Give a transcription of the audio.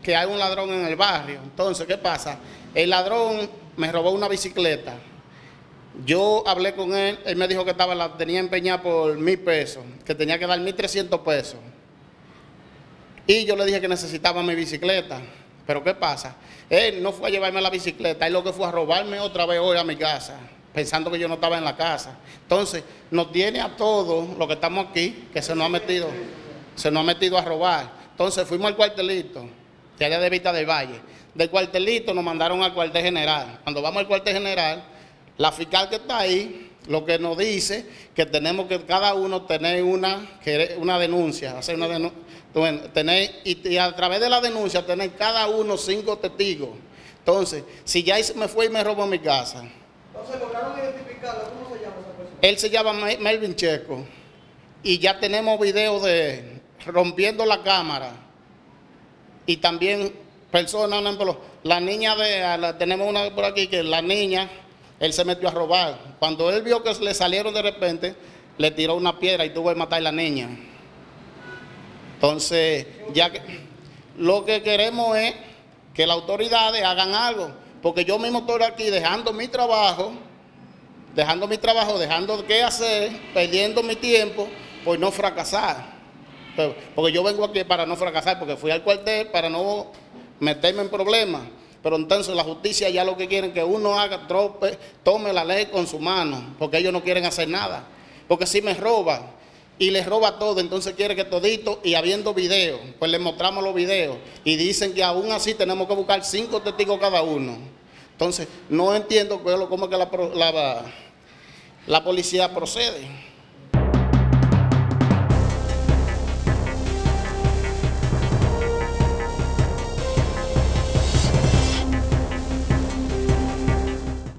que hay un ladrón en el barrio. Entonces, ¿qué pasa? El ladrón me robó una bicicleta. Yo hablé con él, él me dijo que la tenía empeñada por 1,000 pesos, que tenía que dar 1,300 pesos. Y yo le dije que necesitaba mi bicicleta. Pero ¿qué pasa? Él no fue a llevarme la bicicleta, él lo que fue a robarme otra vez hoy a mi casa, pensando que yo no estaba en la casa. Entonces, nos tiene a todos los que estamos aquí, que se nos ha metido a robar. Entonces, fuimos al cuartelito, de allá de Vista del Valle. Del cuartelito nos mandaron al cuartel general. Cuando vamos al cuartel general, la fiscal que está ahí, lo que nos dice que tenemos que cada uno tener una denuncia, hacer una denuncia, y a través de la denuncia tener cada uno 5 testigos. Entonces, si ya me fue y me robó mi casa. Entonces, ¿lograron identificarlo? ¿Cómo se llama esa persona? Él se llama Melvin Checo y ya tenemos videos de rompiendo la cámara y también personas, por ejemplo, la niña tenemos una por aquí que la niña, él se metió a robar. Cuando él vio que le salieron de repente, le tiró una piedra y tuvo que matar a la niña. Entonces, lo que queremos es que las autoridades hagan algo, porque yo mismo estoy aquí dejando mi trabajo, dejando qué hacer, perdiendo mi tiempo por no fracasar. Porque yo vengo aquí para no fracasar, porque fui al cuartel para no meterme en problemas. Pero entonces la justicia ya lo que quieren es que uno tome la ley con su mano, porque ellos no quieren hacer nada. Porque si me roban y les roba todo, entonces quiere que todito, y habiendo videos, pues les mostramos los videos y dicen que aún así tenemos que buscar 5 testigos cada uno. Entonces no entiendo cómo es que la policía procede.